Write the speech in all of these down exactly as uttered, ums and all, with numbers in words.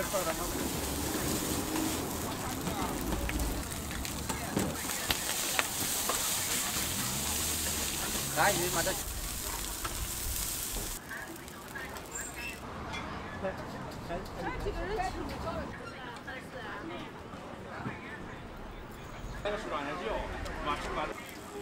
干鱼嘛，这。 这个人吃不着。 那个十八年酒，马吃完。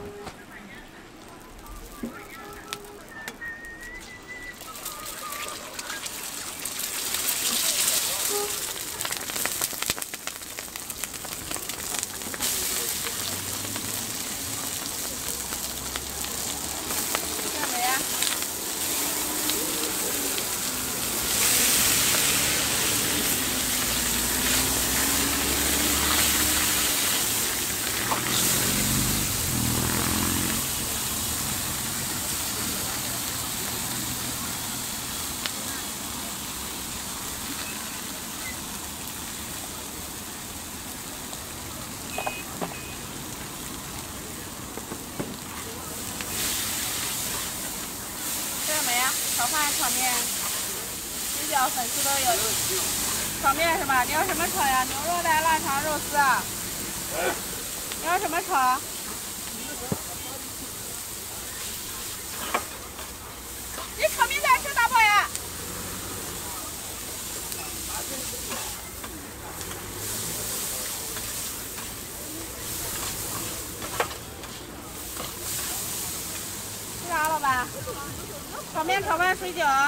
炒饭、炒面、水饺、粉丝都有。炒面是吧？你要什么炒呀？牛肉的、腊肠、肉丝啊？你要什么炒？你炒面咋吃大炮呀？吃啥，老板？ 炒面、炒饭、水饺。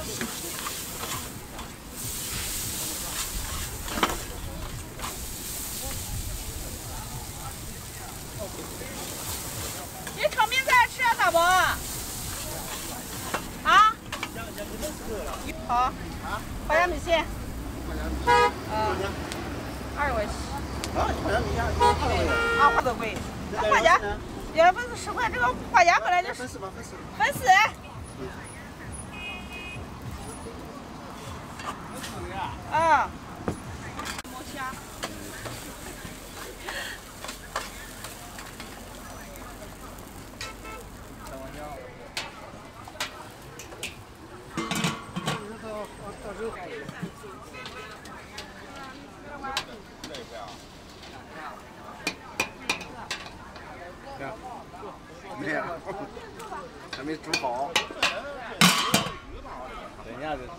你炒面咋吃啊，大伯？啊？好。花椒米线。嗯。二十块钱。啊，花椒米线二十块钱。啊，花多贵。那花椒，原本是十块，这个花椒本来就是。粉丝吗？粉丝。粉丝。 啊，摸虾。开玩笑。这个到时候还有。这一块啊。没有，还没煮好。等一下子。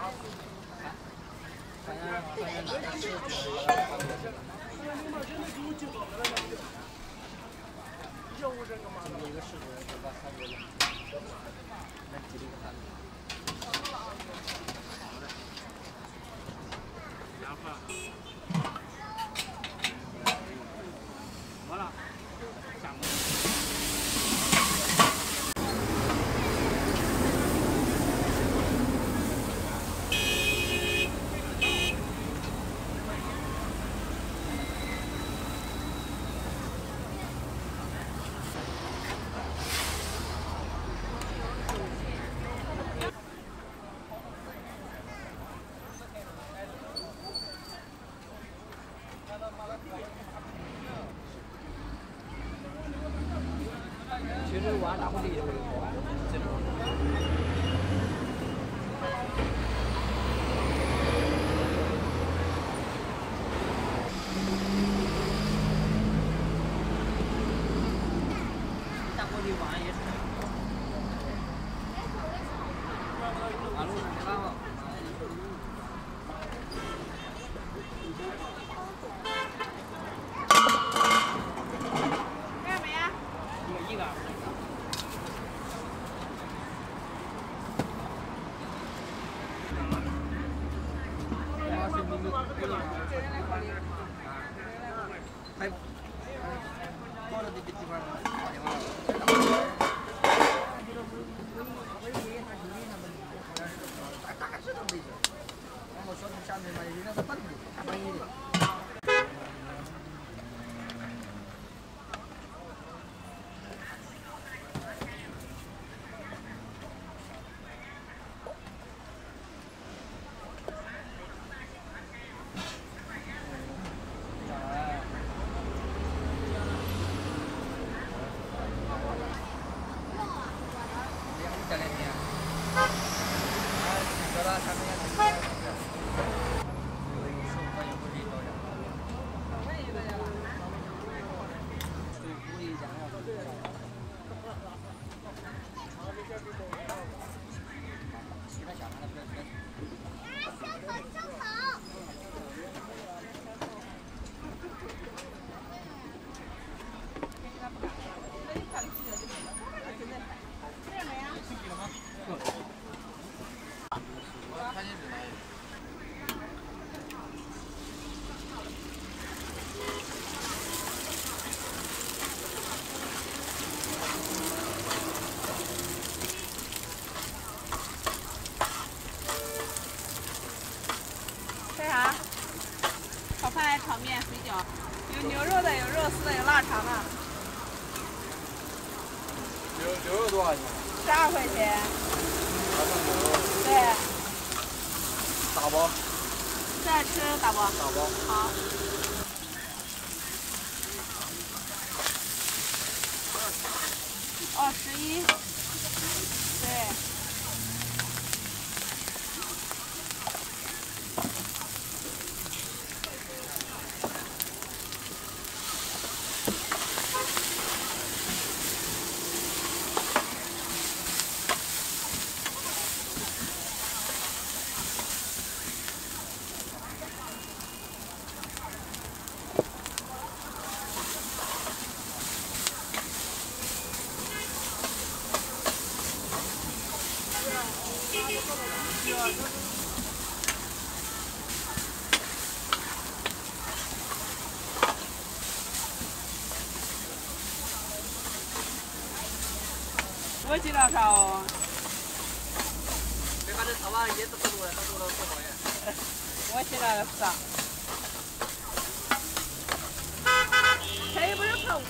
完了。 其实我拿不离。大锅里碗也是。马路上没办法。 还过了这个地方打电话了。大概是这么回事。然后小区下面嘛，有两个本地大半夜的。 这两天，啊，说到上面。 炒饭、炒面、水饺，有牛肉的，有肉丝的，有腊肠的。 牛牛肉多少钱？ 十二块钱。 二份牛肉。 对。 打包。 再吃打包。 打包。 好。哦，十一。对。 我记多少哦？ 别把这炒饭椰子不多了，他多了多少钱？ 我记了是。这也不是泡。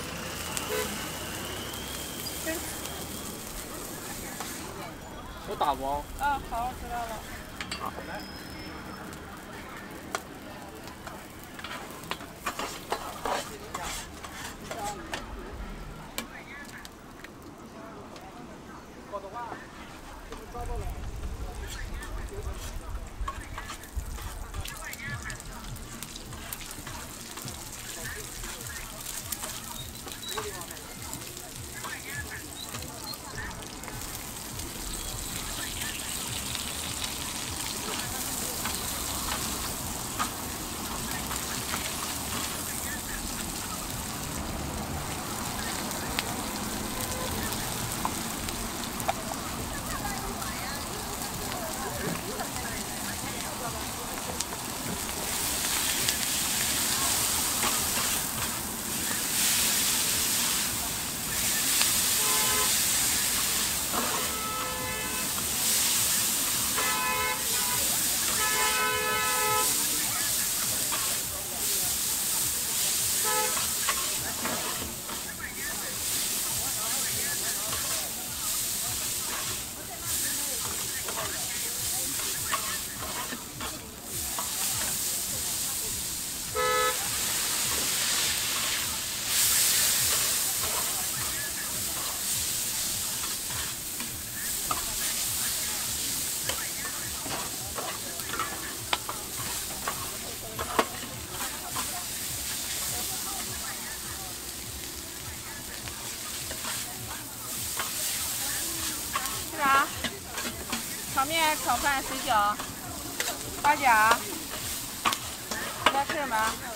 我打包。 啊，好，知道了。 好，来。 啥？炒面、炒饭、水饺、花甲。你要吃什么？